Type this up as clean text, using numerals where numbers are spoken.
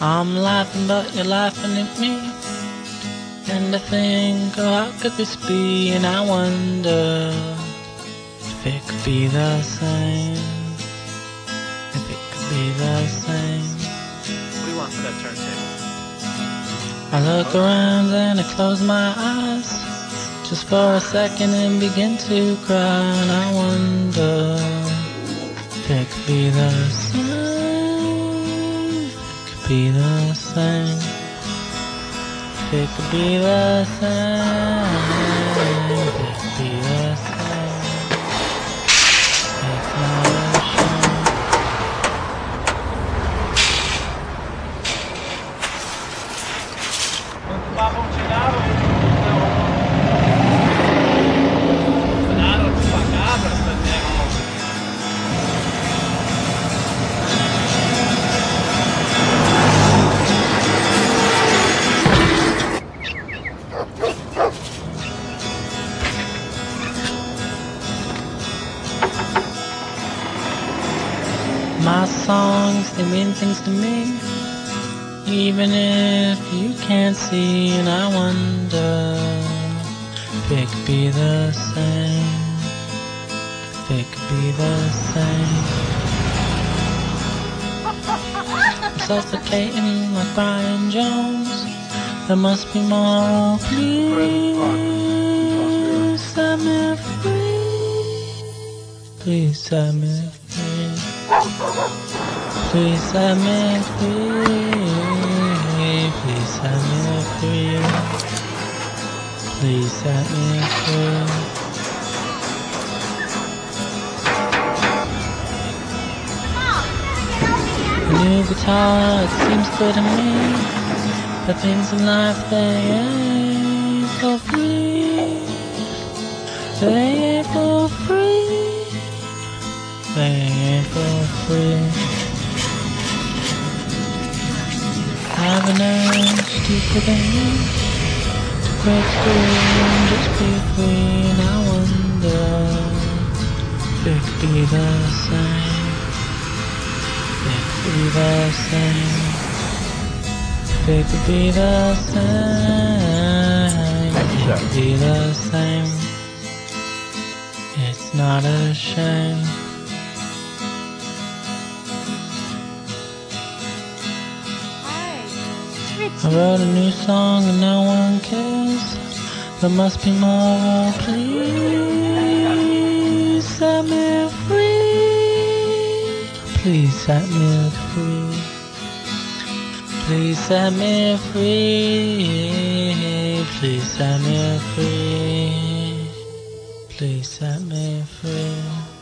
I'm laughing but you're laughing at me, and I think, oh, how could this be? And I wonder if it could be the same. If it could be the same. What do you want for that turntable? I look around and I close my eyes just for a second and begin to cry, and I wonder if it could be the same. If it could be the same. If it could be the same. If it could be the same. It's not a shame. My songs, they mean things to me, even if you can't see, and I wonder if it could be the same. If it could be the same. I'm suffocating like Brian Jones. There must be more. Please set me free. Please set me free. Please set me free. Please set me free. Please set me free. A new guitar, it seems clear to me that things in life, they ain't for free. They ain't for free. They ain't for free. Have an urge deeper than me to break free and just be free, and I wonder if it could be the same. If it could be the same. If it could be the same. If it could be the same. It's not a shame. I wrote a new song and no one cares. There must be more. Please set me free. Please set me free. Please set me free. Please set me free. Please set me free.